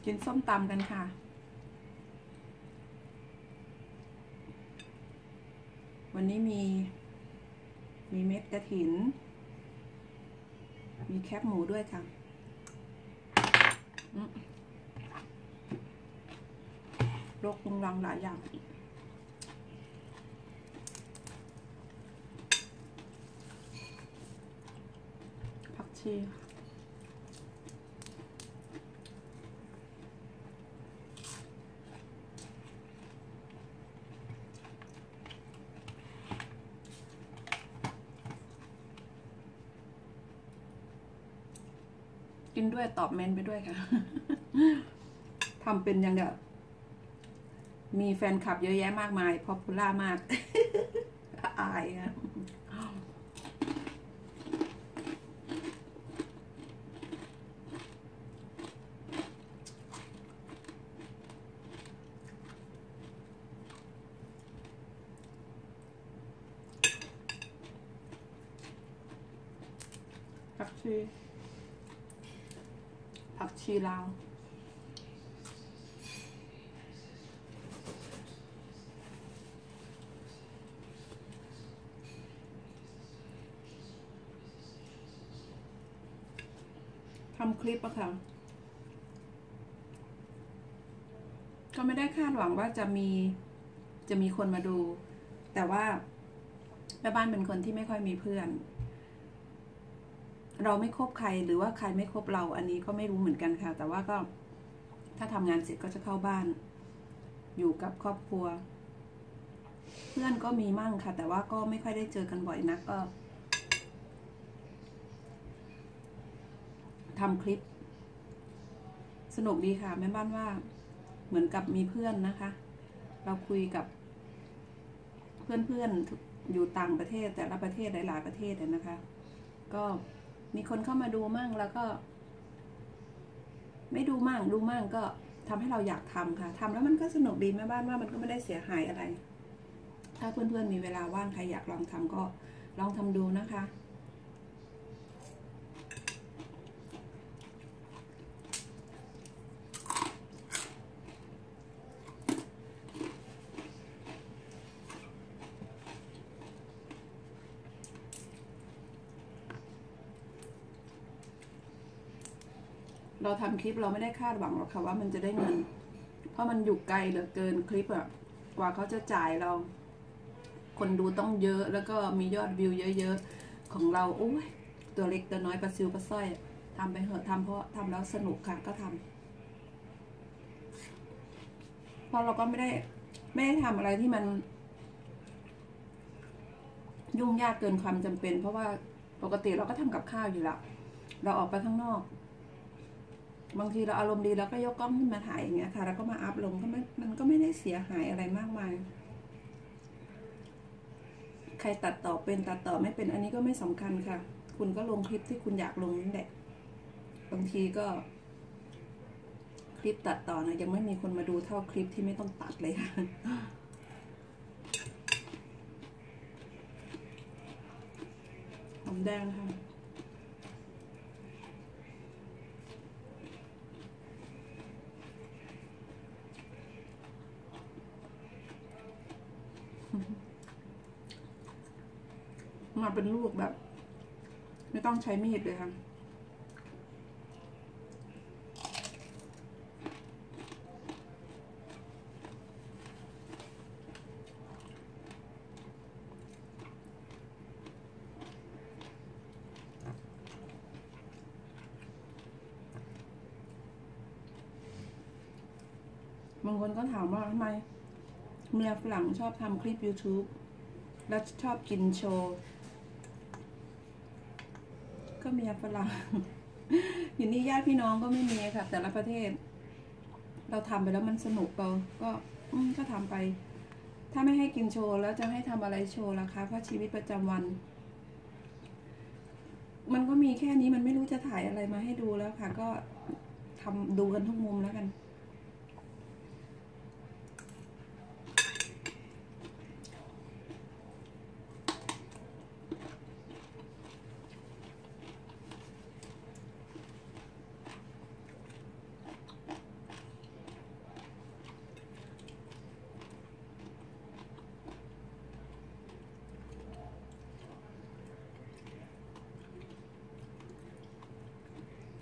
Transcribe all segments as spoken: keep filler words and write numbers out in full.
กินส้มตำกันค่ะวันนี้มีมีเม็ดกระถินมีแคบหมูด้วยค่ะรกรุงรังหลายอย่างผักชีกินด้วยตอบเมนไปด้วยค่ะ ทำเป็นอย่างเดียวมีแฟนคลับเยอะแยะมากมายพอพูล่ามาก อายค่ะผักชีผักชีลาวทำคลิปอะค่ะก็ไม่ได้คาดหวังว่าจะมีจะมีคนมาดู แต่ว่าแม่บ้านเป็นคนที่ไม่ค่อยมีเพื่อนเราไม่คบใครหรือว่าใครไม่คบเราอันนี้ก็ไม่รู้เหมือนกันค่ะแต่ว่าก็ถ้าทำงานเสร็จก็จะเข้าบ้านอยู่กับครอบครัวเพื่อนก็มีมั่งค่ะแต่ว่าก็ไม่ค่อยได้เจอกันบ่อยนักก็ทำคลิปสนุกดีค่ะแม่บ้านว่าเหมือนกับมีเพื่อนนะคะเราคุยกับเพื่อนๆอยู่ต่างประเทศแต่ละประเทศหลายๆประเทศนะคะก็มีคนเข้ามาดูมั่งแล้วก็ไม่ดูมั่งดูมั่งก็ทำให้เราอยากทำค่ะทำแล้วมันก็สนุกดีแม่บ้านว่ามันก็ไม่ได้เสียหายอะไรถ้าเพื่อนๆมีเวลาว่างใครอยากลองทำก็ลองทำดูนะคะเราทำคลิปเราไม่ได้คาดหวังหรอกค่ะว่ามันจะได้เงินเพราะมันอยู่ไกลเหลือเกินคลิปอะกว่าเขาจะจ่ายเราคนดูต้องเยอะแล้วก็มียอดวิวเยอะๆของเราโอ้ยตัวเล็กตัวน้อยปลาซิวปลาสร้อยทำไปเหอะทำเพราะทำแล้วสนุกค่ะก็ทำเพราะเราก็ไม่ได้ไม่ได้ทำอะไรที่มันยุ่งยากเกินความจำเป็นเพราะว่าปกติเราก็ทำกับข้าวอยู่แล้วเราออกไปข้างนอกบางทีเราอารมณ์ดีเราก็ยกกล้องขึ้นมาถ่ายอย่างเงี้ยค่ะแล้วก็มาอัพลงก็ไม่มันก็ไม่ได้เสียหายอะไรมากมายใครตัดต่อเป็นตัดต่อไม่เป็นอันนี้ก็ไม่สำคัญค่ะคุณก็ลงคลิปที่คุณอยากลงนั่นแหละบางทีก็คลิปตัดต่อนะยังไม่มีคนมาดูเท่าคลิปที่ไม่ต้องตัดเลยค่ะหอมแดงค่ะมาเป็นลูกแบบไม่ต้องใช้มีดเลยค่ะบางคนก็ถามว่าทำไมเมียฝรั่งชอบทำคลิป YouTube แล้วชอบกินโชว์ก็เมียฝรั่ง อยู่นี่ญาติพี่น้องก็ไม่มีค่ะแต่ละประเทศเราทำไปแล้วมันสนุกเราก็อืมก็ทำไปถ้าไม่ให้กินโชว์แล้วจะให้ทำอะไรโชว์ล่ะคะเพราะชีวิตประจำวันมันก็มีแค่นี้มันไม่รู้จะถ่ายอะไรมาให้ดูแล้วค่ะก็ทำดูกันทุกมุมแล้วกัน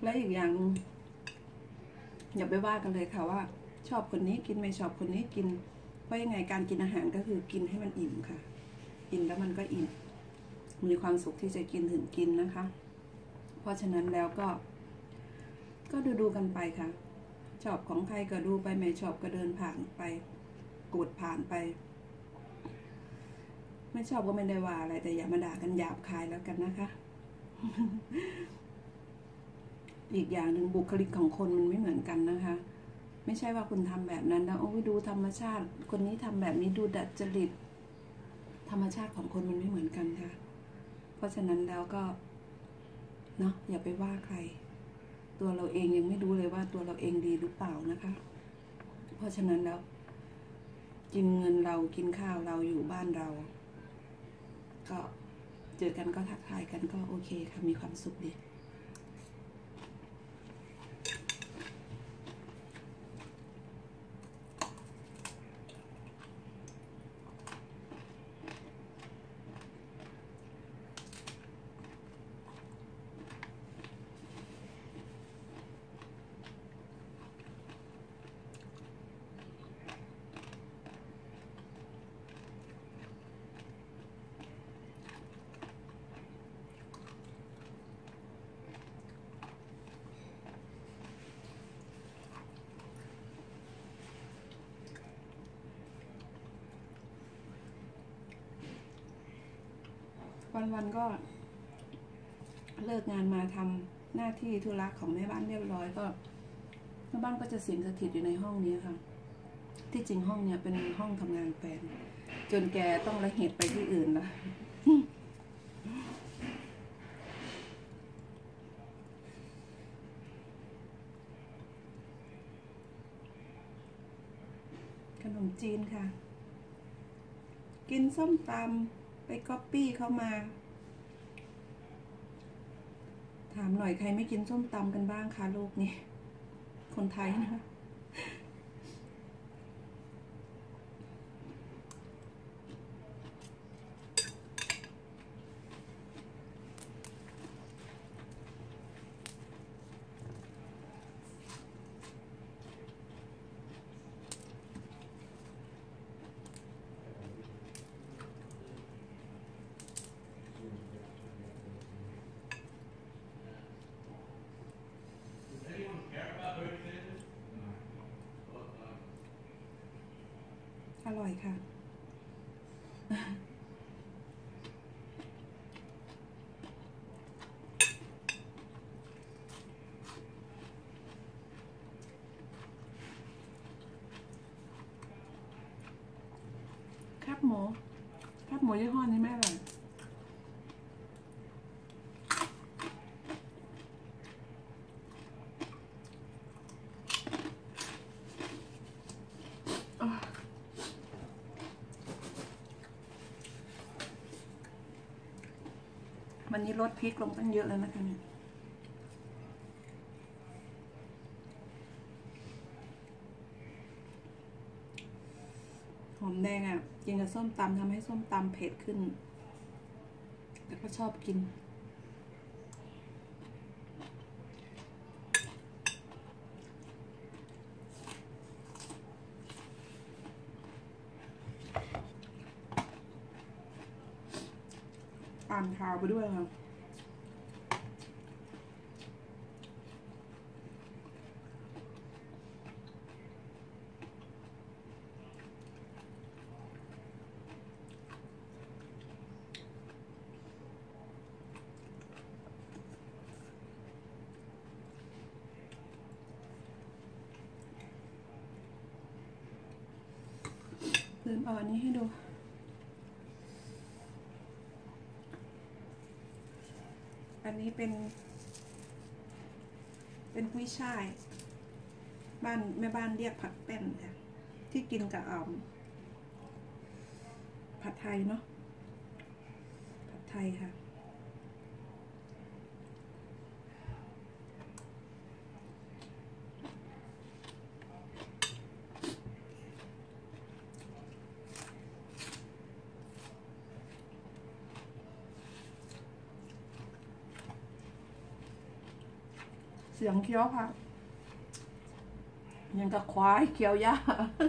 และอีกอย่างอย่าไปว่ากันเลยค่ะว่าชอบคนนี้กินไม่ชอบคนนี้กินเพราะยังไงการกินอาหารก็คือกินให้มันอิ่มค่ะกินแล้วมันก็อิ่มมีความสุขที่จะกินถึงกินนะคะเพราะฉะนั้นแล้วก็ก็ดูดูกันไปค่ะชอบของใครก็ดูไปไม่ชอบก็เดินผ่านไปกดผ่านไปไม่ชอบก็ไม่ได้ว่าอะไรแต่อย่ามาด่ากันหยาบคายแล้วกันนะคะ อีกอย่างหนึ่งบุคลิกของคนมันไม่เหมือนกันนะคะไม่ใช่ว่าคุณทำแบบนั้นแล้วโอ้ยดูธรรมชาติคนนี้ทำแบบนี้ดูดัดจริตธรรมชาติของคนมันไม่เหมือนกันค่ะเพราะฉะนั้นแล้วก็เนาะอย่าไปว่าใครตัวเราเองยังไม่รู้เลยว่าตัวเราเองดีหรือเปล่านะคะเพราะฉะนั้นแล้วกินเงินเรากินข้าวเราอยู่บ้านเราก็เจอกันก็ทักทายกันก็โอเคค่ะมีความสุขดีวันๆก็เลิกงานมาทำหน้าที่ธุระของแม่บ้านเรียบร้อยก็แม่บ้านก็จะสิงสถิตอยู่ในห้องนี้ค่ะที่จริงห้องเนี้ยเป็นห้องทำงานแฟนจนแกต้องระเหตุไปที่อื่นละขนมจีนค่ะกินส้มตำไปก๊อปปี้เข้ามาถามหน่อยใครไม่กินส้มตำกันบ้างคะลูกนี่คนไทยนะอร่อยค่ะครับหมูครับหมูยี่ห้อนี้ไม่อร่อยวันนี้ลดพริกลงตั้งเยอะแล้วนะคะเนี่ยหอมแดงอ่ะกินกับส้มตำทำให้ส้มตำเผ็ดขึ้นแต่ก็ชอบกินอ่านข่าวไปด้วยค่ะลืมเอาอันนี้ให้ดูอันนี้เป็นเป็นกุ้ยช่ายบ้านแม่บ้านเรียกผัดแป้นค่ะที่กินกับอ่อมผัดไทยเนาะผัดไทยค่ะสียงเคี้ยวค่ะยังกับควายเคี้ยวหญ้า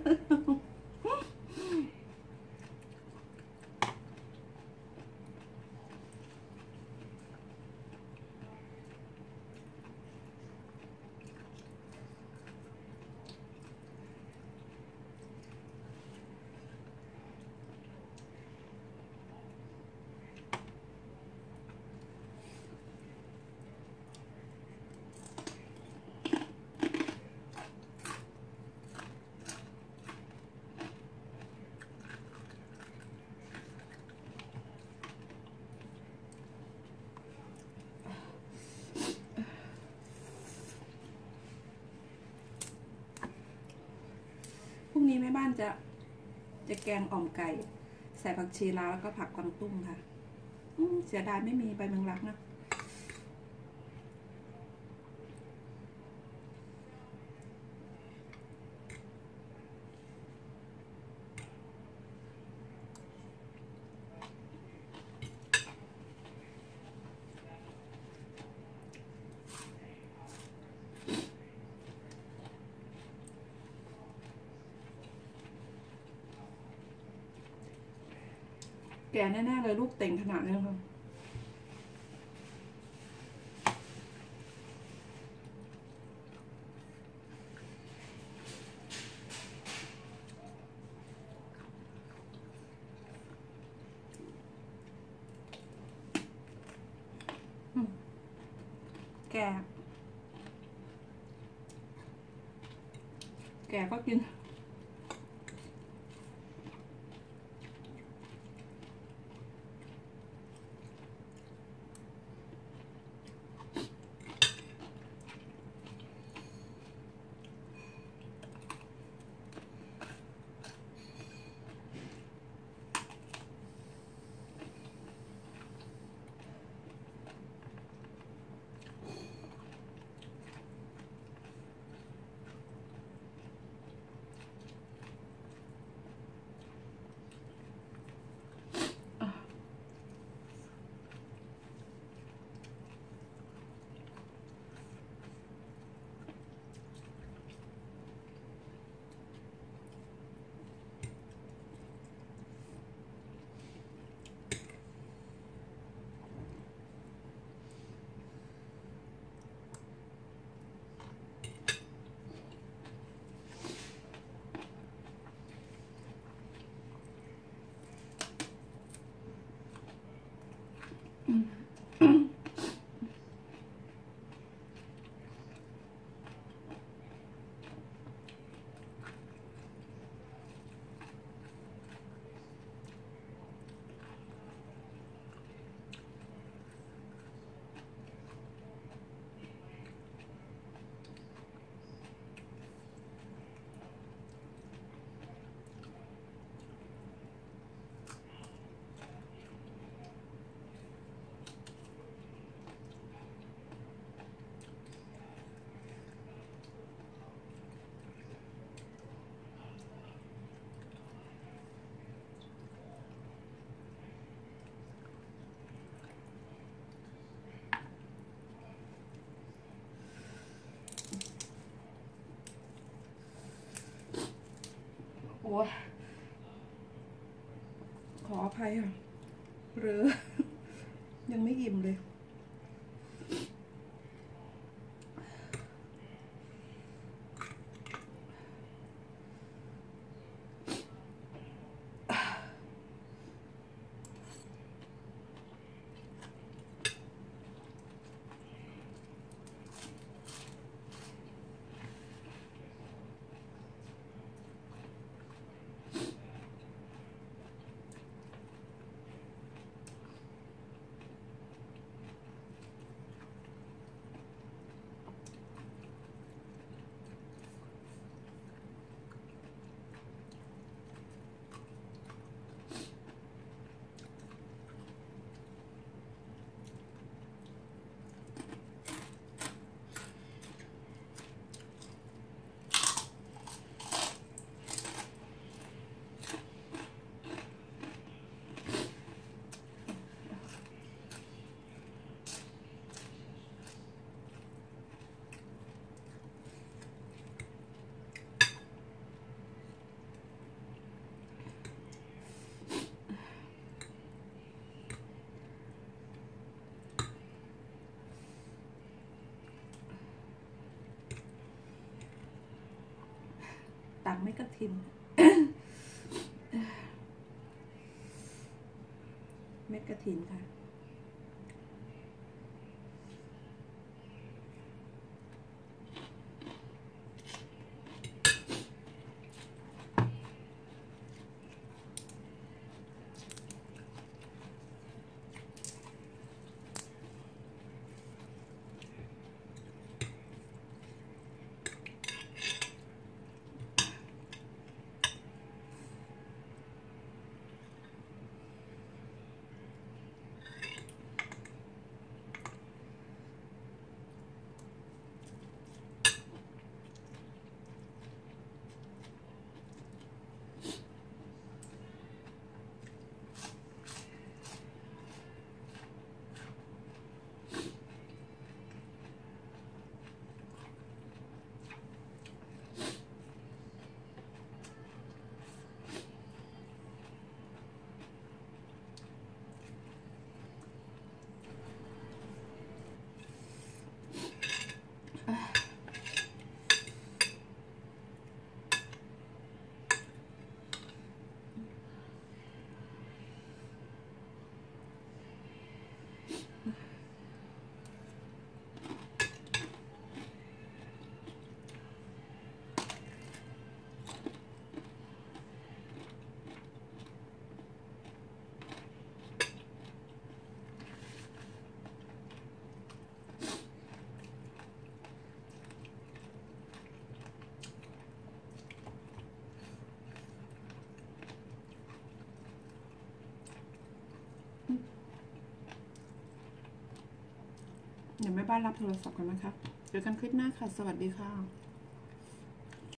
พรุ่งนี้แม่บ้านจะจะแกงอ่อมไก่ใส่ผักชีลาวแล้วก็ผักกวางตุ้งค่ะเสียดายไม่มีใบแมงลักนะแก่แน่ๆเลยลูกเต่งขนาดนี้ค่ะแก่แก่ก็กินโอ้ขออภัยค่ะหรือยังไม่อิ่มเลยตักเม็ดกระถิน เม็ดกระถินค่ะเดี๋ยวแม่บ้านรับโทรศัพท์กันนะคะเจอกันคลิปหน้าค่ะสวัสดีค่ะ